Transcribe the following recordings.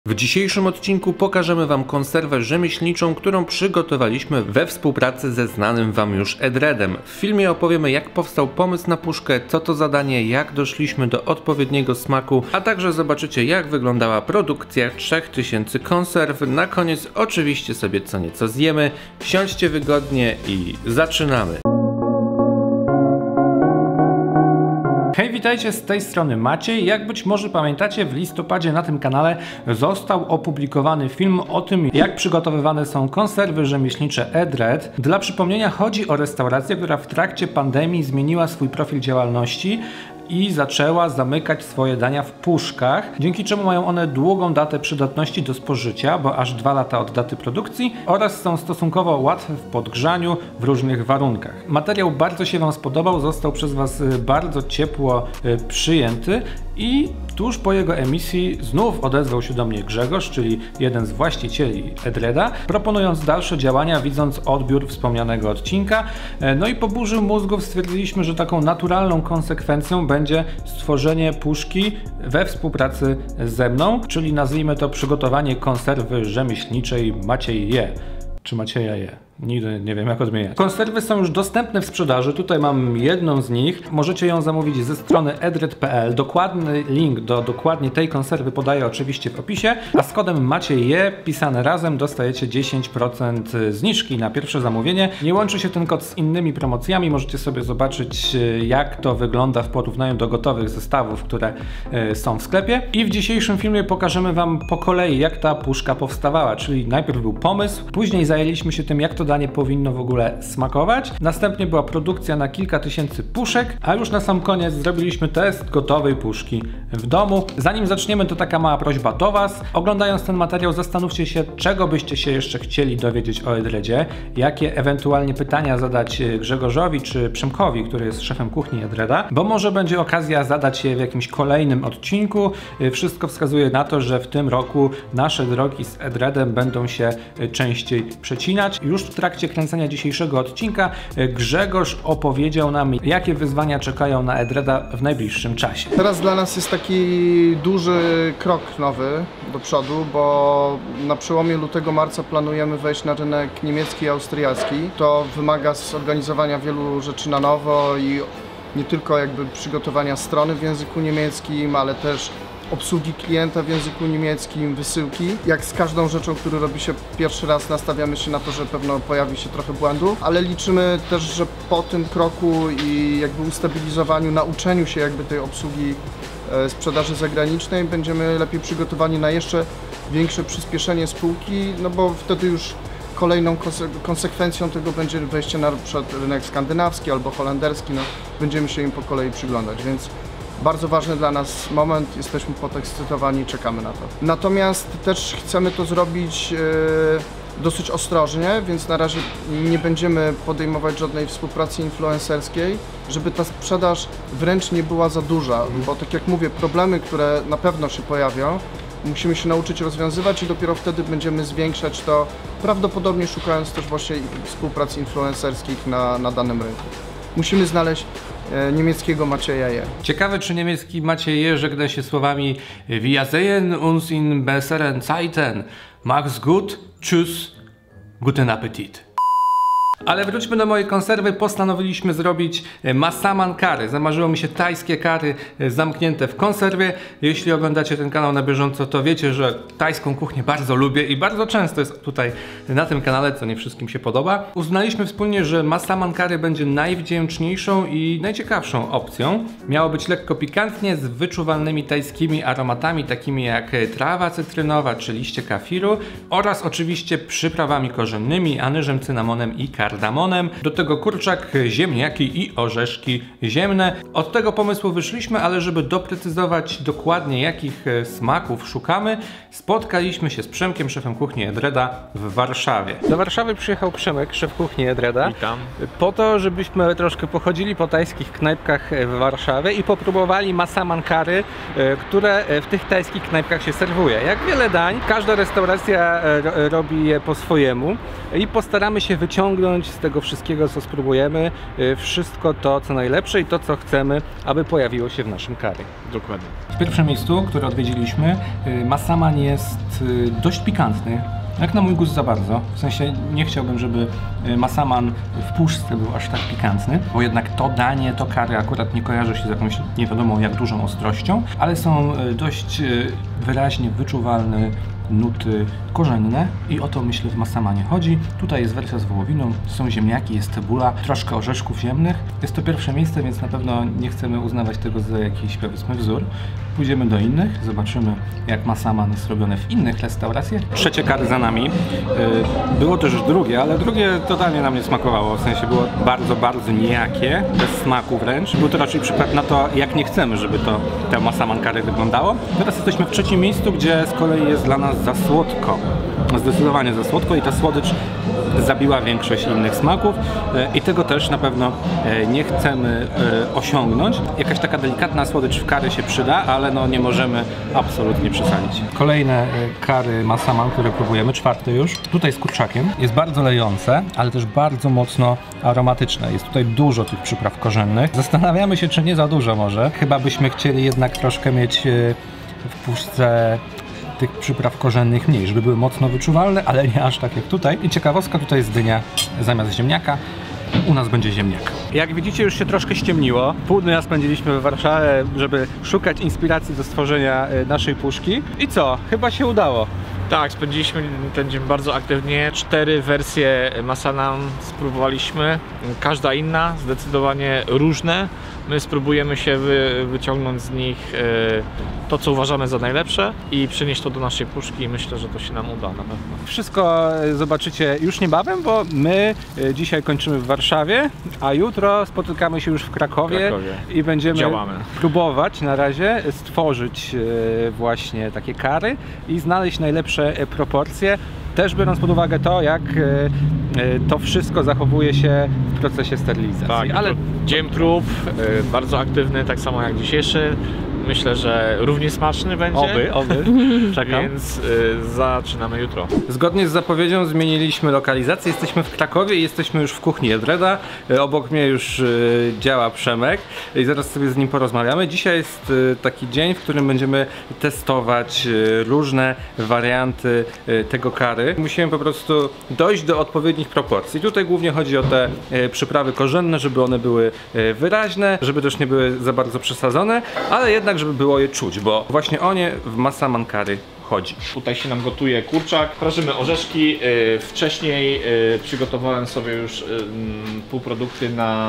W dzisiejszym odcinku pokażemy Wam konserwę rzemieślniczą, którą przygotowaliśmy we współpracy ze znanym Wam już Edredem. W filmie opowiemy, jak powstał pomysł na puszkę, co to zadanie, jak doszliśmy do odpowiedniego smaku, a także zobaczycie, jak wyglądała produkcja 3000 konserw. Na koniec oczywiście sobie co nieco zjemy. Siądźcie wygodnie i zaczynamy! Hej, witajcie, z tej strony Maciej. Jak być może pamiętacie, w listopadzie na tym kanale został opublikowany film o tym, jak przygotowywane są konserwy rzemieślnicze Edred. Dla przypomnienia chodzi o restaurację, która w trakcie pandemii zmieniła swój profil działalności i zaczęła zamykać swoje dania w puszkach, dzięki czemu mają one długą datę przydatności do spożycia, bo aż 2 lata od daty produkcji, oraz są stosunkowo łatwe w podgrzaniu w różnych warunkach. Materiał bardzo się Wam spodobał, został przez Was bardzo ciepło przyjęty i tuż po jego emisji znów odezwał się do mnie Grzegorz, czyli jeden z właścicieli Edreda, proponując dalsze działania, widząc odbiór wspomnianego odcinka. No i po burzy mózgów stwierdziliśmy, że taką naturalną konsekwencją będzie stworzenie puszki we współpracy ze mną, czyli nazwijmy to przygotowanie konserwy rzemieślniczej Maciej je. Czy Macieja je? Nigdy nie wiem, jak odmieniać. Konserwy są już dostępne w sprzedaży. Tutaj mam jedną z nich. Możecie ją zamówić ze strony edred.pl. Dokładny link do dokładnie tej konserwy podaję oczywiście w opisie. A z kodem MACIEJE pisane razem dostajecie 10% zniżki na pierwsze zamówienie. Nie łączy się ten kod z innymi promocjami. Możecie sobie zobaczyć, jak to wygląda w porównaniu do gotowych zestawów, które są w sklepie. I w dzisiejszym filmie pokażemy Wam po kolei, jak ta puszka powstawała. Czyli najpierw był pomysł, później zajęliśmy się tym, jak to danie powinno w ogóle smakować. Następnie była produkcja na kilka tysięcy puszek, a już na sam koniec zrobiliśmy test gotowej puszki w domu. Zanim zaczniemy, to taka mała prośba do Was. Oglądając ten materiał, zastanówcie się, czego byście się jeszcze chcieli dowiedzieć o Edredzie, jakie ewentualnie pytania zadać Grzegorzowi czy Przemkowi, który jest szefem kuchni Edreda, bo może będzie okazja zadać je w jakimś kolejnym odcinku. Wszystko wskazuje na to, że w tym roku nasze drogi z Edredem będą się częściej przecinać. Już w trakcie kręcenia dzisiejszego odcinka Grzegorz opowiedział nam, jakie wyzwania czekają na Edreda w najbliższym czasie. Teraz dla nas jest taki duży krok nowy do przodu, bo na przełomie lutego-marca planujemy wejść na rynek niemiecki i austriacki. To wymaga zorganizowania wielu rzeczy na nowo i nie tylko jakby przygotowania strony w języku niemieckim, ale też obsługi klienta w języku niemieckim, wysyłki. Jak z każdą rzeczą, którą robi się pierwszy raz, nastawiamy się na to, że pewno pojawi się trochę błędów, ale liczymy też, że po tym kroku i jakby ustabilizowaniu, nauczeniu się jakby tej obsługi sprzedaży zagranicznej będziemy lepiej przygotowani na jeszcze większe przyspieszenie spółki, no bo wtedy już kolejną konsekwencją tego będzie wejście na przykład rynek skandynawski albo holenderski, no będziemy się im po kolei przyglądać, więc bardzo ważny dla nas moment, jesteśmy podekscytowani, czekamy na to. Natomiast też chcemy to zrobić dosyć ostrożnie, więc na razie nie będziemy podejmować żadnej współpracy influencerskiej, żeby ta sprzedaż wręcz nie była za duża, bo tak jak mówię, problemy, które na pewno się pojawią, musimy się nauczyć rozwiązywać i dopiero wtedy będziemy zwiększać to, prawdopodobnie szukając też właśnie współpracy influencerskich na danym rynku. Musimy znaleźć niemieckiego Macieja je. Ciekawe, czy niemiecki Maciej je żegna się słowami Wir sehen uns in besseren Zeiten. Mach's gut, tschüss, guten Appetit. Ale wróćmy do mojej konserwy. Postanowiliśmy zrobić massaman curry. Zamarzyło mi się tajskie curry zamknięte w konserwie. Jeśli oglądacie ten kanał na bieżąco, to wiecie, że tajską kuchnię bardzo lubię i bardzo często jest tutaj na tym kanale, co nie wszystkim się podoba. Uznaliśmy wspólnie, że massaman curry będzie najwdzięczniejszą i najciekawszą opcją. Miało być lekko pikantnie, z wyczuwalnymi tajskimi aromatami, takimi jak trawa cytrynowa czy liście kafiru, oraz oczywiście przyprawami korzennymi, anyżem, cynamonem i kardamonem. Do tego kurczak, ziemniaki i orzeszki ziemne. Od tego pomysłu wyszliśmy, ale żeby doprecyzować dokładnie, jakich smaków szukamy, spotkaliśmy się z Przemkiem, szefem kuchni Edreda w Warszawie. Do Warszawy przyjechał Przemek, szef kuchni Edreda. Witam. Po to, żebyśmy troszkę pochodzili po tajskich knajpkach w Warszawie i popróbowali massaman curry, które w tych tajskich knajpkach się serwuje. Jak wiele dań, każda restauracja robi je po swojemu i postaramy się wyciągnąć wyciągnąć z tego wszystkiego, co spróbujemy, wszystko to, co najlepsze i to, co chcemy, aby pojawiło się w naszym curry. Dokładnie. W pierwszym miejscu, które odwiedziliśmy, masaman jest dość pikantny. Jak na mój gust za bardzo. W sensie nie chciałbym, żeby masaman w puszce był aż tak pikantny, bo jednak to danie, to curry akurat nie kojarzy się z jakąś nie wiadomo jak dużą ostrością, ale są dość wyraźnie wyczuwalne nuty korzenne i o to myślę w masamanie chodzi. Tutaj jest wersja z wołowiną, są ziemniaki, jest cebula, troszkę orzeszków ziemnych. Jest to pierwsze miejsce, więc na pewno nie chcemy uznawać tego za jakiś, powiedzmy, wzór. Pójdziemy do innych, zobaczymy jak masaman jest robiony w innych restauracjach. Trzecie curry za nami. Było też drugie, ale drugie totalnie nam nie smakowało. W sensie było bardzo, bardzo nijakie, bez smaku wręcz. Był to raczej przykład na to, jak nie chcemy, żeby to masaman curry wyglądało. Teraz jesteśmy w trzecim miejscu, gdzie z kolei jest dla nas za słodko. Zdecydowanie za słodko i ta słodycz zabiła większość innych smaków i tego też na pewno nie chcemy osiągnąć. Jakaś taka delikatna słodycz w curry się przyda, ale no nie możemy absolutnie przesadzić. Kolejne curry masaman, które próbujemy, czwarte już. Tutaj z kurczakiem. Jest bardzo lejące, ale też bardzo mocno aromatyczne. Jest tutaj dużo tych przypraw korzennych. Zastanawiamy się, czy nie za dużo może. Chyba byśmy chcieli jednak troszkę mieć w puszce tych przypraw korzennych mniej, żeby były mocno wyczuwalne, ale nie aż tak jak tutaj. I ciekawostka, tutaj jest dynia zamiast ziemniaka. U nas będzie ziemniak. Jak widzicie, już się troszkę ściemniło. Pół dnia spędziliśmy w Warszawie, żeby szukać inspiracji do stworzenia naszej puszki. I co? Chyba się udało. Tak, spędziliśmy ten dzień bardzo aktywnie. 4 wersje masaman spróbowaliśmy. Każda inna, zdecydowanie różne. My spróbujemy się wyciągnąć z nich to, co uważamy za najlepsze i przenieść to do naszej puszki i myślę, że to się nam uda na pewno. Wszystko zobaczycie już niebawem, bo my dzisiaj kończymy w Warszawie, a jutro spotykamy się już w Krakowie i będziemy próbować na razie stworzyć właśnie takie curry i znaleźć najlepsze proporcje. Też biorąc pod uwagę to, jak to wszystko zachowuje się w procesie sterylizacji. Tak, ale dzień prób, bardzo aktywny, tak samo jak dzisiejszy. Myślę, że równie smaczny będzie. Oby. Czekam. Więc zaczynamy jutro. Zgodnie z zapowiedzią zmieniliśmy lokalizację. Jesteśmy w Krakowie i jesteśmy już w kuchni Edreda. Obok mnie już działa Przemek i zaraz sobie z nim porozmawiamy. Dzisiaj jest taki dzień, w którym będziemy testować różne warianty tego curry. Musimy po prostu dojść do odpowiednich proporcji. Tutaj głównie chodzi o te przyprawy korzenne, żeby one były wyraźne, żeby też nie były za bardzo przesadzone, ale jednak żeby było je czuć, bo właśnie o nie w masaman curry chodzi. Tutaj się nam gotuje kurczak, prażymy orzeszki. Wcześniej przygotowałem sobie już półprodukty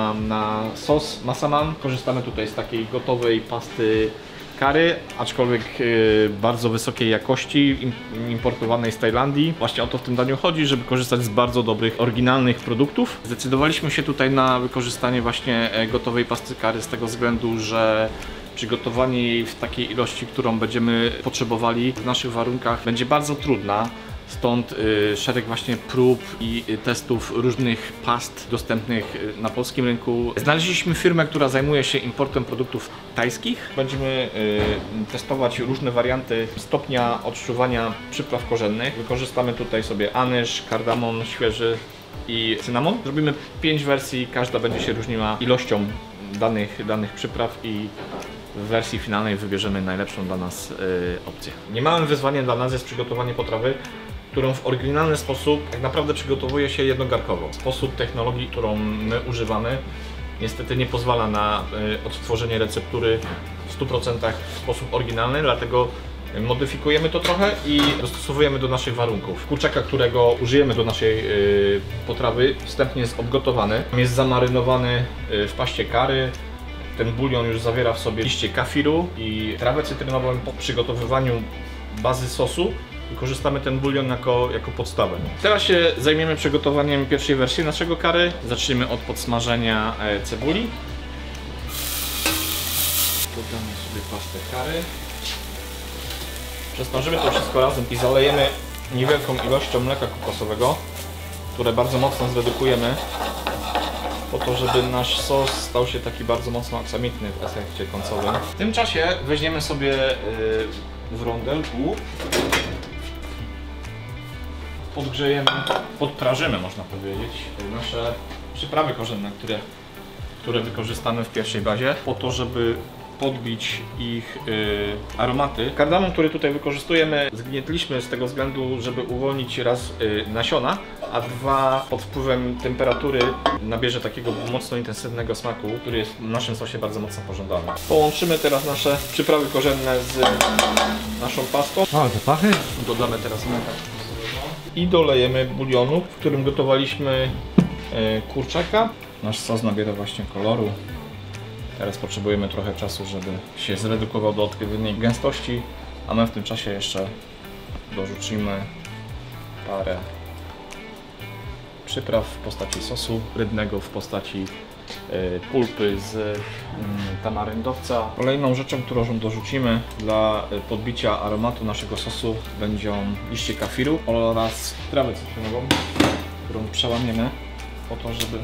na sos masaman. Korzystamy tutaj z takiej gotowej pasty curry, aczkolwiek bardzo wysokiej jakości, importowanej z Tajlandii. Właśnie o to w tym daniu chodzi, żeby korzystać z bardzo dobrych, oryginalnych produktów. Zdecydowaliśmy się tutaj na wykorzystanie właśnie gotowej pasty curry z tego względu, że przygotowanie jej w takiej ilości, którą będziemy potrzebowali w naszych warunkach, będzie bardzo trudna. Stąd szereg właśnie prób i testów różnych past dostępnych na polskim rynku. Znaleźliśmy firmę, która zajmuje się importem produktów tajskich. Będziemy testować różne warianty stopnia odczuwania przypraw korzennych. Wykorzystamy tutaj sobie anyż, kardamon świeży i cynamon. Zrobimy 5 wersji, każda będzie się różniła ilością danych przypraw i w wersji finalnej wybierzemy najlepszą dla nas opcję. Niemałym wyzwaniem dla nas jest przygotowanie potrawy, którą w oryginalny sposób tak naprawdę przygotowuje się jednogarkowo. Sposób technologii, którą my używamy, niestety nie pozwala na odtworzenie receptury w 100% w sposób oryginalny, dlatego modyfikujemy to trochę i dostosowujemy do naszych warunków. Kurczaka, którego użyjemy do naszej potrawy, wstępnie jest obgotowany. Jest zamarynowany w paście curry. Ten bulion już zawiera w sobie liście kafiru i trawę cytrynową. Po przygotowywaniu bazy sosu wykorzystamy ten bulion jako podstawę. Teraz się zajmiemy przygotowaniem pierwszej wersji naszego curry. Zaczniemy od podsmażenia cebuli. Dodamy sobie pastę curry. Przesmażymy to wszystko razem i zalejemy niewielką ilością mleka kokosowego, które bardzo mocno zredukujemy, po to, żeby nasz sos stał się taki bardzo mocno aksamitny w efekcie końcowym. W tym czasie weźmiemy sobie w rondelku podgrzejemy, podprażymy, można powiedzieć, nasze przyprawy korzenne, które wykorzystamy w pierwszej bazie, po to, żeby podbić ich aromaty. Kardamon, który tutaj wykorzystujemy, zgnietliśmy z tego względu, żeby uwolnić raz nasiona, a dwa, pod wpływem temperatury nabierze takiego mocno intensywnego smaku, który jest w naszym sosie bardzo mocno pożądany. Połączymy teraz nasze przyprawy korzenne z naszą pastą. O, te pachy. Dodamy teraz mleka i dolejemy bulionu, w którym gotowaliśmy kurczaka. Nasz sos nabiera właśnie koloru. Teraz potrzebujemy trochę czasu, żeby się zredukował do odpowiedniej gęstości, a my w tym czasie jeszcze dorzucimy parę przypraw w postaci sosu rybnego, w postaci pulpy z tamaryndowca. Kolejną rzeczą, którą dorzucimy dla podbicia aromatu naszego sosu będą liście kafiru oraz trawę cytrynową, którą przełamiemy po to, żeby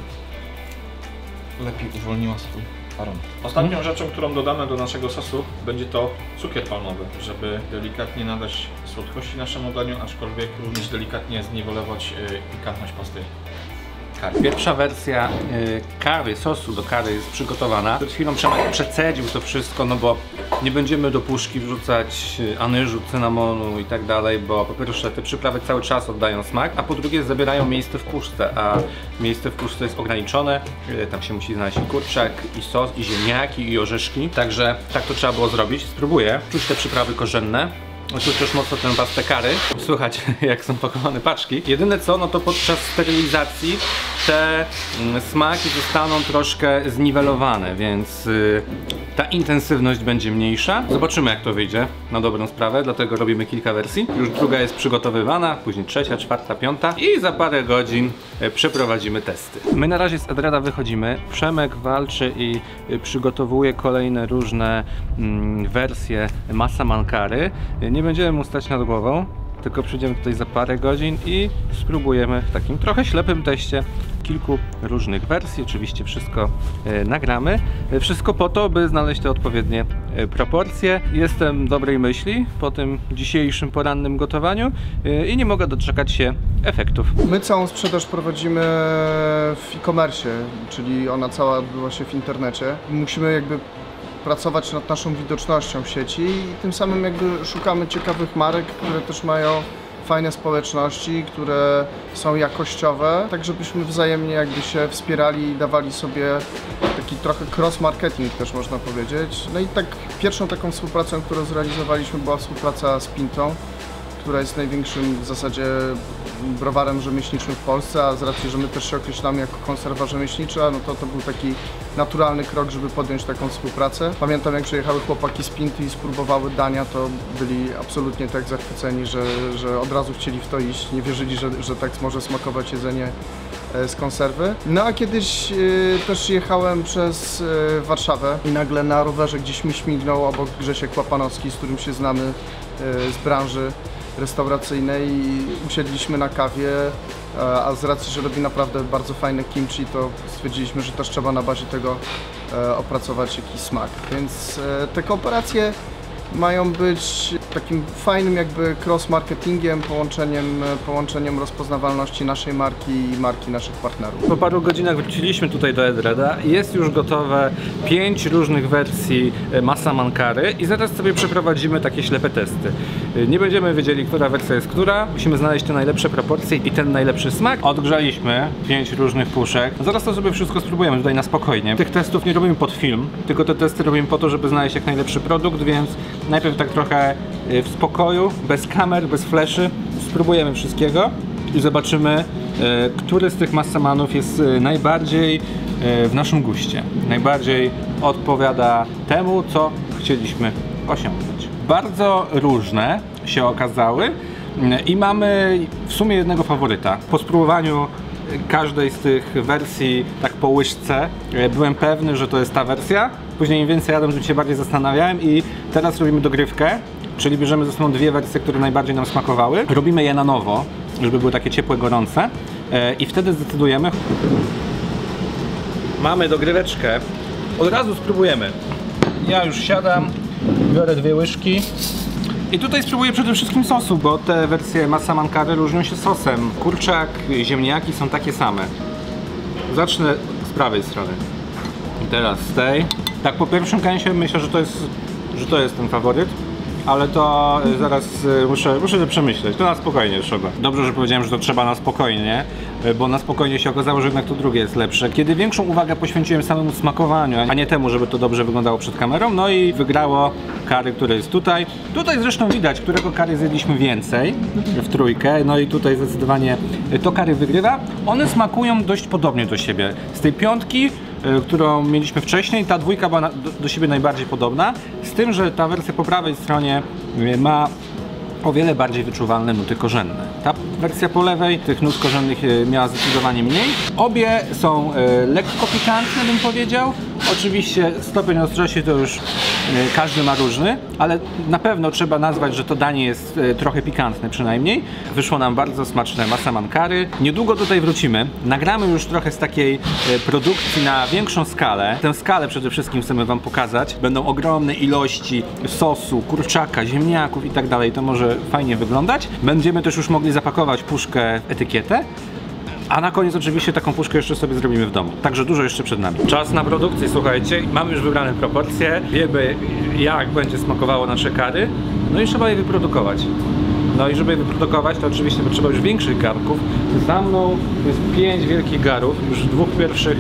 lepiej uwolniła swój aromat. Ostatnią rzeczą, którą dodamy do naszego sosu, będzie to cukier palmowy, żeby delikatnie nadać słodkości naszemu daniu, aczkolwiek również delikatnie zniwelować pikantność pasty curry. Pierwsza wersja curry, sosu do curry jest przygotowana. Przed chwilą Przemek przecedził to wszystko, no bo nie będziemy do puszki wrzucać anyżu, cynamonu i tak dalej, bo po pierwsze te przyprawy cały czas oddają smak, a po drugie zabierają miejsce w puszce, a miejsce w puszce jest ograniczone. Tam się musi znaleźć i kurczak, i sos, i ziemniaki, i orzeszki. Także tak to trzeba było zrobić. Spróbuję. Czuć te przyprawy korzenne. Czuć też mocno tę pastę curry. Słychać, jak są pakowane paczki. Jedyne co, no to podczas sterylizacji te smaki zostaną troszkę zniwelowane, więc ta intensywność będzie mniejsza. Zobaczymy, jak to wyjdzie na dobrą sprawę, dlatego robimy kilka wersji. Już druga jest przygotowywana, później trzecia, czwarta, piąta i za parę godzin przeprowadzimy testy. My na razie z Edrada wychodzimy. Przemek walczy i przygotowuje kolejne różne wersje massaman curry. Nie będziemy mu stać nad głową, tylko przyjdziemy tutaj za parę godzin i spróbujemy w takim trochę ślepym teście kilku różnych wersji. Oczywiście wszystko nagramy. Wszystko po to, by znaleźć te odpowiednie proporcje. Jestem dobrej myśli po tym dzisiejszym porannym gotowaniu i nie mogę doczekać się efektów. My całą sprzedaż prowadzimy w e-commerce, czyli ona cała odbywa się w internecie. Musimy jakby pracować nad naszą widocznością w sieci i tym samym jakby szukamy ciekawych marek, które też mają fajne społeczności, które są jakościowe, tak żebyśmy wzajemnie jakby się wspierali i dawali sobie taki trochę cross-marketing też można powiedzieć. No i tak pierwszą taką współpracą, którą zrealizowaliśmy, była współpraca z Pintą, która jest największym w zasadzie browarem rzemieślniczym w Polsce, a z racji, że my też się określamy jako konserwa rzemieślnicza, no to był taki naturalny krok, żeby podjąć taką współpracę. Pamiętam, jak przyjechały chłopaki z Pinty i spróbowały dania, to byli absolutnie tak zachwyceni, że od razu chcieli w to iść, nie wierzyli, że tak może smakować jedzenie z konserwy. No a kiedyś też jechałem przez Warszawę i nagle na rowerze gdzieś mi śmignął obok Grzesiek Łapanowski, z którym się znamy z branży restauracyjnej i usiedliśmy na kawie, a z racji, że robi naprawdę bardzo fajne kimchi, to stwierdziliśmy, że też trzeba na bazie tego opracować jakiś smak. Więc te kooperacje mają być takim fajnym jakby cross-marketingiem, połączeniem rozpoznawalności naszej marki i marki naszych partnerów. Po paru godzinach wróciliśmy tutaj do Edrada. Jest już gotowe 5 różnych wersji massaman curry i zaraz sobie przeprowadzimy takie ślepe testy. Nie będziemy wiedzieli, która wersja jest która. Musimy znaleźć te najlepsze proporcje i ten najlepszy smak. Odgrzaliśmy 5 różnych puszek. Zaraz to sobie wszystko spróbujemy tutaj na spokojnie. Tych testów nie robimy pod film, tylko te testy robimy po to, żeby znaleźć jak najlepszy produkt, więc najpierw tak trochę w spokoju, bez kamer, bez fleszy, spróbujemy wszystkiego i zobaczymy, który z tych massamanów jest najbardziej w naszym guście, najbardziej odpowiada temu, co chcieliśmy osiągnąć. Bardzo różne się okazały i mamy w sumie jednego faworyta. Po spróbowaniu każdej z tych wersji tak po łyżce byłem pewny, że to jest ta wersja. Później im więcej jadłem, tym się bardziej zastanawiałem i teraz robimy dogrywkę, czyli bierzemy ze sobą dwie wersje, które najbardziej nam smakowały. Robimy je na nowo, żeby były takie ciepłe, gorące i wtedy zdecydujemy. Mamy dogryweczkę, od razu spróbujemy. Ja już siadam, biorę 2 łyżki I tutaj spróbuję przede wszystkim sosu, bo te wersje Massaman Curry różnią się sosem. Kurczak, ziemniaki są takie same. Zacznę z prawej strony. I teraz z tej. Tak po pierwszym kęsie myślę, że to jest ten faworyt. Ale to zaraz muszę to przemyśleć. To na spokojnie trzeba. Dobrze, że powiedziałem, że to trzeba na spokojnie, bo na spokojnie się okazało, że jednak to drugie jest lepsze. Kiedy większą uwagę poświęciłem samemu smakowaniu, a nie temu, żeby to dobrze wyglądało przed kamerą, no i wygrało curry, które jest tutaj. Tutaj zresztą widać, którego curry zjedliśmy więcej w trójkę, no i tutaj zdecydowanie to curry wygrywa. One smakują dość podobnie do siebie. Z tej piątki, którą mieliśmy wcześniej, ta dwójka była do siebie najbardziej podobna, z tym, że ta wersja po prawej stronie ma o wiele bardziej wyczuwalne nuty korzenne. Ta wersja po lewej tych nut korzennych miała zdecydowanie mniej. Obie są lekko pikantne, bym powiedział. Oczywiście stopień ostrości to już każdy ma różny, ale na pewno trzeba nazwać, że to danie jest trochę pikantne przynajmniej. Wyszło nam bardzo smaczne Massaman Curry. Niedługo tutaj wrócimy. Nagramy już trochę z takiej produkcji na większą skalę. Tę skalę przede wszystkim chcemy wam pokazać. Będą ogromne ilości sosu, kurczaka, ziemniaków i tak dalej. To może fajnie wyglądać. Będziemy też już mogli zapakować puszkę w etykietę. A na koniec oczywiście taką puszkę jeszcze sobie zrobimy w domu. Także dużo jeszcze przed nami. Czas na produkcję, słuchajcie. Mamy już wybrane proporcje. Wiemy, jak będzie smakowało nasze curry. No i trzeba je wyprodukować. No i żeby je wyprodukować, to oczywiście potrzeba już większych garnków. Za mną jest 5 wielkich garów. Już w dwóch pierwszych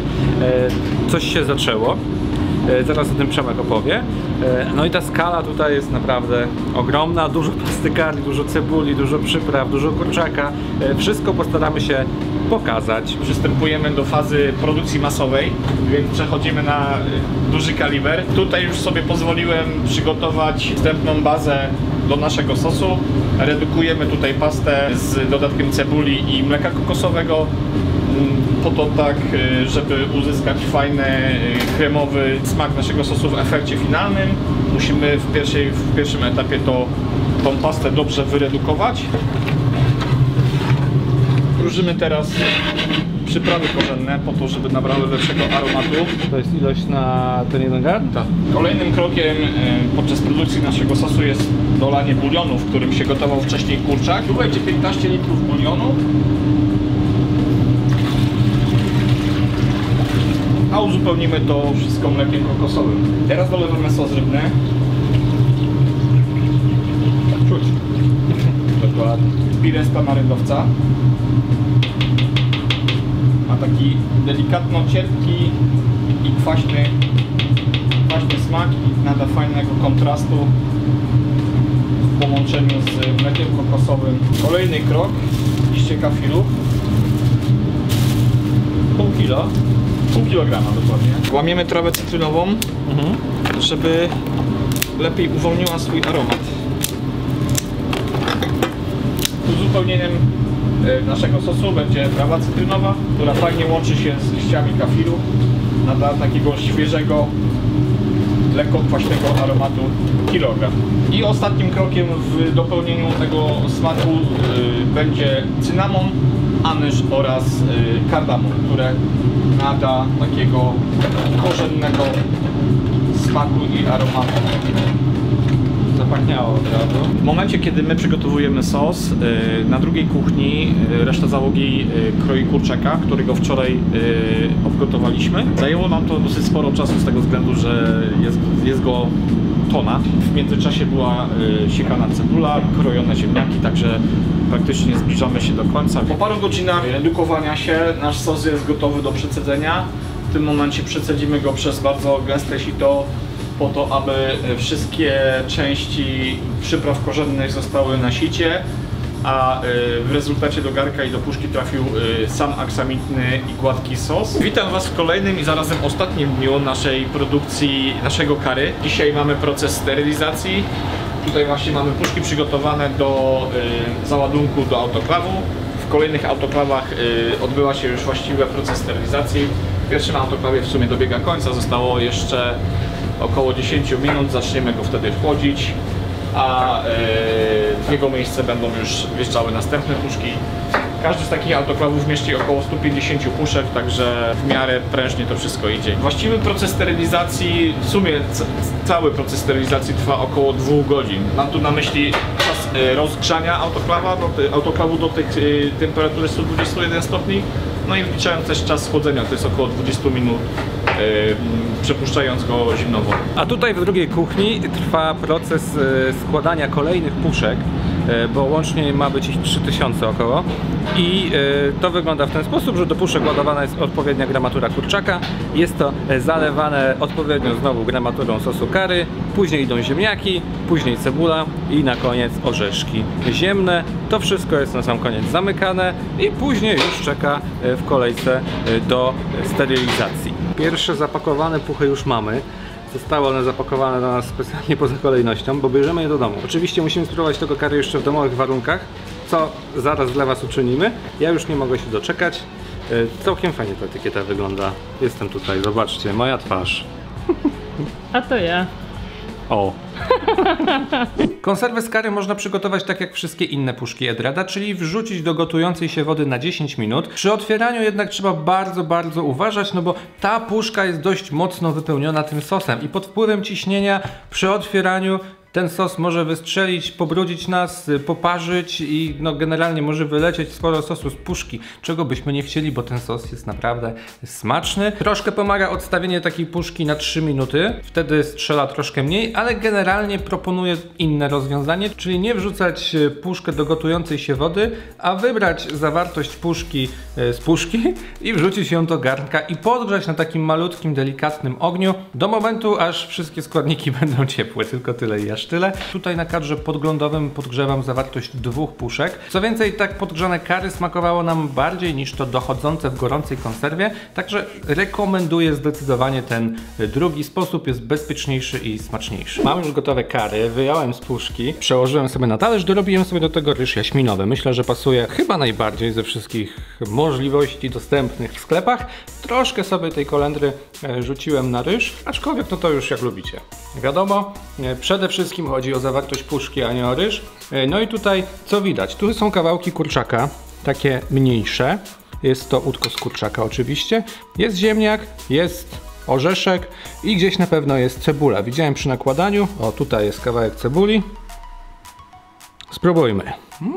coś się zaczęło. Zaraz o tym Przemek opowie. No i ta skala tutaj jest naprawdę ogromna. Dużo pastykali, dużo cebuli, dużo przypraw, dużo kurczaka. Wszystko postaramy się pokazać. Przystępujemy do fazy produkcji masowej, więc przechodzimy na duży kaliber. Tutaj już sobie pozwoliłem przygotować wstępną bazę do naszego sosu. Redukujemy tutaj pastę z dodatkiem cebuli i mleka kokosowego, po to tak, żeby uzyskać fajny, kremowy smak naszego sosu w efekcie finalnym. Musimy w pierwszym etapie tą pastę dobrze wyredukować. Krużymy teraz przyprawy korzenne po to, żeby nabrały lepszego aromatu. To jest ilość na ten jeden garn? Tak. Kolejnym krokiem podczas produkcji naszego sosu jest dolanie bulionu, w którym się gotował wcześniej kurczak. Tu będzie 15 litrów bulionu. A uzupełnimy to wszystko mlekiem kokosowym. Teraz dolewamy sos rybny. Czuć. Dokładnie. Pires tamarydowca. Ma taki delikatno cierpki i kwaśny smak i nada fajnego kontrastu w połączeniu z mlekiem kokosowym. Kolejny krok, liście kafiru. Pół kilograma dokładnie. Łamiemy trawę cytrynową, żeby lepiej uwolniła swój aromat. Uzupełnieniem naszego sosu będzie trawa cytrynowa, która fajnie łączy się z liściami kafiru. Nada takiego świeżego, lekko kwaśnego aromatu kilogram. I ostatnim krokiem w dopełnieniu tego smaku będzie cynamon, anyż oraz kardamon, które nada takiego korzennego smaku i aromatu. Zapachniało od razu. W momencie, kiedy my przygotowujemy sos, na drugiej kuchni reszta załogi kroi kurczaka, którego wczoraj obgotowaliśmy. Zajęło nam to dosyć sporo czasu z tego względu, że jest go tona. W międzyczasie była siekana cebula, krojone ziemniaki, także praktycznie zbliżamy się do końca. Po paru godzinach redukowania się nasz sos jest gotowy do przecedzenia. W tym momencie przecedzimy go przez bardzo gęste sito, po to, aby wszystkie części przypraw korzennych zostały na sicie, a w rezultacie do garka i do puszki trafił sam aksamitny i gładki sos. Witam Was w kolejnym i zarazem ostatnim dniu naszej produkcji, naszego curry. Dzisiaj mamy proces sterylizacji. Tutaj właśnie mamy puszki przygotowane do załadunku do autoklawu. W kolejnych autoklawach odbyła się już właściwy proces sterylizacji. W pierwszym autoklawie w sumie dobiega końca, zostało jeszcze około 10 minut, zaczniemy go wtedy chłodzić, a w jego miejsce będą już wjeżdżały następne puszki. Każdy z takich autoklawów mieści około 150 puszek, także w miarę prężnie to wszystko idzie. Właściwy proces sterylizacji, w sumie cały proces sterylizacji trwa około 2 godzin. Mam tu na myśli czas rozgrzania autoklawu do tej temperatury 121 stopni, no i wliczając też czas schłodzenia, to jest około 20 minut, przepuszczając go zimną wodą. A tutaj w drugiej kuchni trwa proces składania kolejnych puszek, bo łącznie ma być ich 3000 około. I to wygląda w ten sposób, że do puszek ładowana jest odpowiednia gramatura kurczaka. Jest to zalewane odpowiednio znowu gramaturą sosu curry, później idą ziemniaki, później cebula i na koniec orzeszki ziemne. To wszystko jest na sam koniec zamykane i później już czeka w kolejce do sterylizacji. Pierwsze zapakowane puchy już mamy. Zostały one zapakowane do nas specjalnie poza kolejnością, bo bierzemy je do domu. Oczywiście musimy spróbować tego curry jeszcze w domowych warunkach, co zaraz dla Was uczynimy. Ja już nie mogę się doczekać. Całkiem fajnie ta etykieta wygląda. Jestem tutaj, zobaczcie, moja twarz. A to ja. O! Konserwę z curry można przygotować tak jak wszystkie inne puszki Edrada, czyli wrzucić do gotującej się wody na 10 minut. Przy otwieraniu jednak trzeba bardzo uważać, no bo ta puszka jest dość mocno wypełniona tym sosem i pod wpływem ciśnienia przy otwieraniu ten sos może wystrzelić, pobrudzić nas, poparzyć i no generalnie może wylecieć sporo sosu z puszki, czego byśmy nie chcieli, bo ten sos jest naprawdę smaczny. Troszkę pomaga odstawienie takiej puszki na 3 minuty, wtedy strzela troszkę mniej, ale generalnie proponuję inne rozwiązanie, czyli nie wrzucać puszkę do gotującej się wody, a wybrać zawartość puszki z puszki i wrzucić ją do garnka i podgrzać na takim malutkim, delikatnym ogniu do momentu, aż wszystkie składniki będą ciepłe, tylko tyle i aż tyle. Tutaj na kadrze podglądowym podgrzewam zawartość 2 puszek. Co więcej, tak podgrzane curry smakowało nam bardziej niż to dochodzące w gorącej konserwie, także rekomenduję zdecydowanie ten drugi sposób, jest bezpieczniejszy i smaczniejszy. Mam już gotowe curry, wyjąłem z puszki, przełożyłem sobie na talerz, dorobiłem sobie do tego ryż jaśminowy. Myślę, że pasuje chyba najbardziej ze wszystkich możliwości dostępnych w sklepach. Troszkę sobie tej kolendry rzuciłem na ryż, aczkolwiek to już jak lubicie. Wiadomo, przede wszystkim chodzi o zawartość puszki, a nie o ryż. No i tutaj co widać? Tu są kawałki kurczaka, takie mniejsze. Jest to udko z kurczaka oczywiście. Jest ziemniak, jest orzeszek i gdzieś na pewno jest cebula. Widziałem przy nakładaniu. O, tutaj jest kawałek cebuli. Spróbujmy.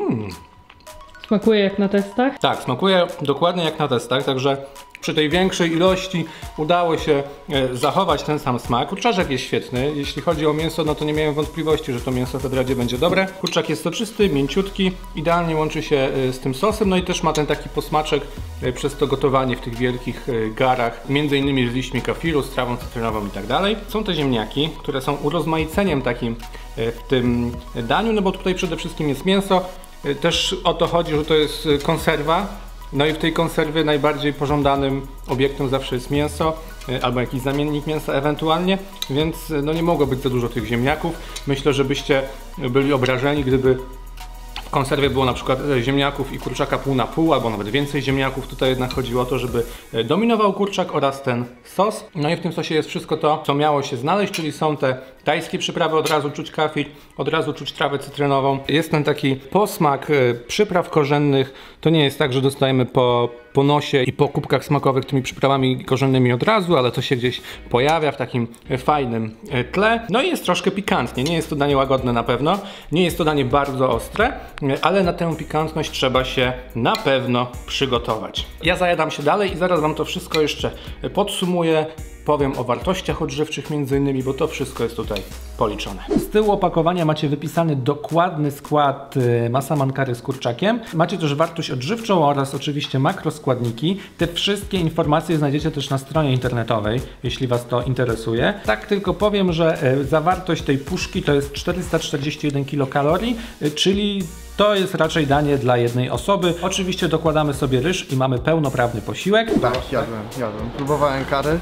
Smakuje jak na testach? Tak, smakuje dokładnie jak na testach, także przy tej większej ilości udało się zachować ten sam smak. Kurczaczek jest świetny. Jeśli chodzi o mięso, no to nie miałem wątpliwości, że to mięso w Edradzie będzie dobre. Kurczak jest soczysty, mięciutki, idealnie łączy się z tym sosem, no i też ma ten taki posmaczek przez to gotowanie w tych wielkich garach, między innymi z liśćmi kafiru, z trawą cytrynową i tak dalej. Są te ziemniaki, które są urozmaiceniem takim w tym daniu, no bo tutaj przede wszystkim jest mięso. Też o to chodzi, że to jest konserwa. No i w tej konserwie najbardziej pożądanym obiektem zawsze jest mięso, albo jakiś zamiennik mięsa ewentualnie, więc no nie mogło być za dużo tych ziemniaków. Myślę, że byście byli obrażeni, gdyby w konserwie było na przykład ziemniaków i kurczaka pół na pół, albo nawet więcej ziemniaków. Tutaj jednak chodziło o to, żeby dominował kurczak oraz ten sos. No i w tym sosie jest wszystko to, co miało się znaleźć, czyli są te tajskie przyprawy, od razu czuć kafir, od razu czuć trawę cytrynową. Jest ten taki posmak przypraw korzennych. To nie jest tak, że dostajemy po nosie i po kubkach smakowych tymi przyprawami korzennymi od razu, ale to się gdzieś pojawia w takim fajnym tle. No i jest troszkę pikantnie. Nie jest to danie łagodne na pewno. Nie jest to danie bardzo ostre, ale na tę pikantność trzeba się na pewno przygotować. Ja zajadam się dalej i zaraz Wam to wszystko jeszcze podsumuję. Powiem o wartościach odżywczych między innymi, bo to wszystko jest tutaj policzone. Z tyłu opakowania macie wypisany dokładny skład Massaman curry z kurczakiem. Macie też wartość odżywczą oraz oczywiście makroskładniki. Te wszystkie informacje znajdziecie też na stronie internetowej, jeśli Was to interesuje. Tak tylko powiem, że zawartość tej puszki to jest 441 kilokalorii, czyli to jest raczej danie dla jednej osoby. Oczywiście dokładamy sobie ryż i mamy pełnoprawny posiłek. Tak, jadłem. Próbowałem curry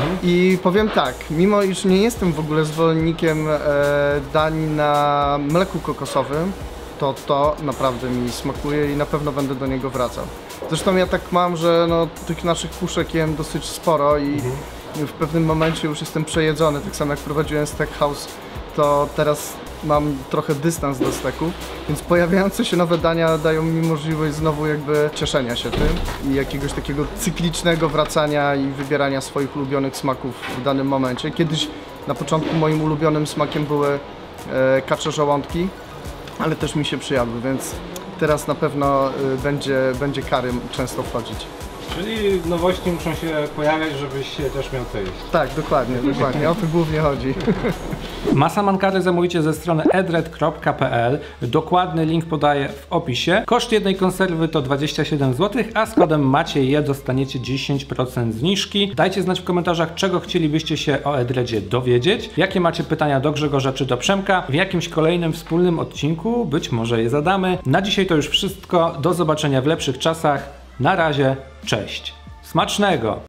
i powiem tak, mimo iż nie jestem w ogóle zwolennikiem dań na mleku kokosowym, to naprawdę mi smakuje i na pewno będę do niego wracał. Zresztą ja tak mam, że no, tych naszych puszek jem dosyć sporo i w pewnym momencie już jestem przejedzony, tak samo jak prowadziłem steakhouse, to teraz mam trochę dystans do steków, więc pojawiające się nowe dania dają mi możliwość znowu jakby cieszenia się tym i jakiegoś takiego cyklicznego wracania i wybierania swoich ulubionych smaków w danym momencie. Kiedyś na początku moim ulubionym smakiem były kacze żołądki, ale też mi się przyjadły, więc teraz na pewno będzie curry często wchodzić. Czyli nowości muszą się pojawiać, żebyś też miał co jeść. Tak, dokładnie, o to głównie chodzi. Masaman curry zamówicie ze strony edred.pl. Dokładny link podaję w opisie. Koszt jednej konserwy to 27 zł, a z kodem MACIEJ dostaniecie 10% zniżki. Dajcie znać w komentarzach, czego chcielibyście się o Edredzie dowiedzieć. Jakie macie pytania do Grzegorza czy do Przemka. W jakimś kolejnym wspólnym odcinku być może je zadamy. Na dzisiaj to już wszystko. Do zobaczenia w lepszych czasach. Na razie, cześć. Smacznego!